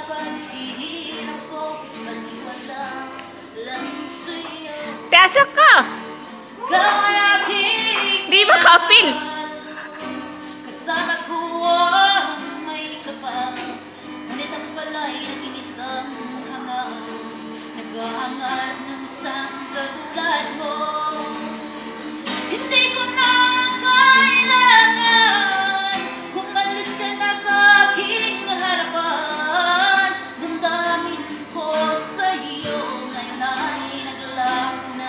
Tasa ka! Di ba kapil? Kasama ko ang may kapal, ngunit ang pala'y naging isang hangal, naghahangad ng isang katulad mo. Hindi ko na kailangan umalis ka na sa aking harapan. Damdamin ko sa iyo ngayon ay naglaho na.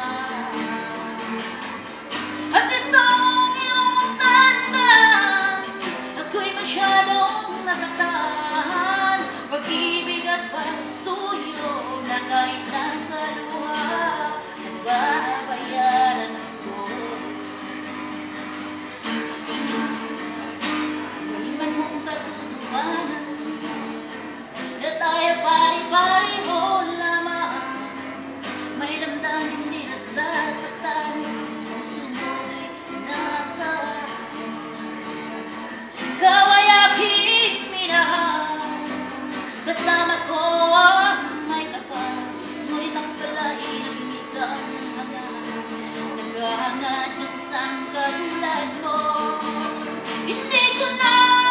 At itong iyong tandaan, ako'y masyadong nasaktan. Pag-ibig at pagsuyo na kahit nasa luha, nagbabayaran ko. Iwan mong katotohanan na tayo pari-pariho lamang. May damdamin di nasasaktan, puso mo'y nasa. Ikaw ay aking minahal, kasama ko ang may kapal, ngunit ang pala'y naging isang hangal, naghahangad ng isang katulad mo. Hindi ko na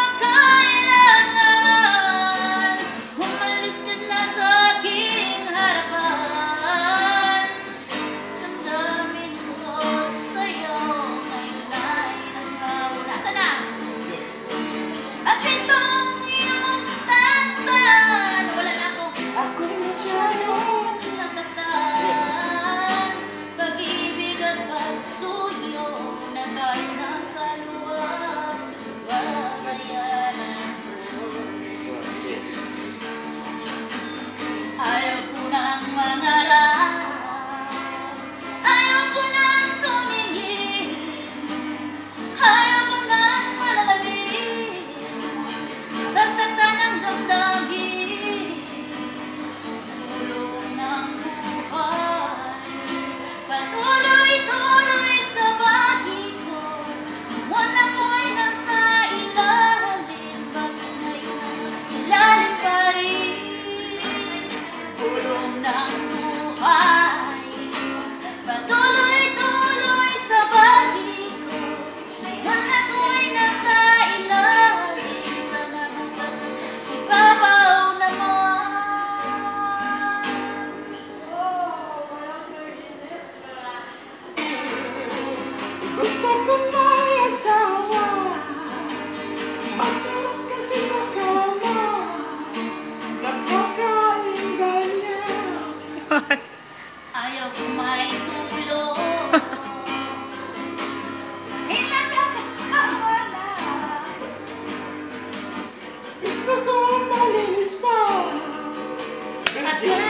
kailangan umalis ka na sa aking harapan. Damdamin ko sa'yo ngayon ay naglaho na. Nasaan na? At itong iyong tandaan, wala na ako. Ako'y masyadong nasaktan. Pag-ibig at pagsuyo na kahit nasa luwag, babayaran ko. Ayaw ko nang mangarap, ayaw ko nang tumingin, ayaw ko nang malalabing, sasaktan ang damdamin. Tulong ng buhay, patuloy-tuloy sa bagi ko. Buwan ako'y nasa ilalim, bakit ngayon nasa ilalim pa rin? Tulong ng buhay, patuloy-tuloy sa bagi ko. Ngayon ako'y nasa ilalim, sa nabukas na ibabaw naman. Gusto ko may asawa, masarap kasi sa kama, nakakainganya. Ayaw ko may tulong, ilan ka wala. Gusto ko malinis pa, At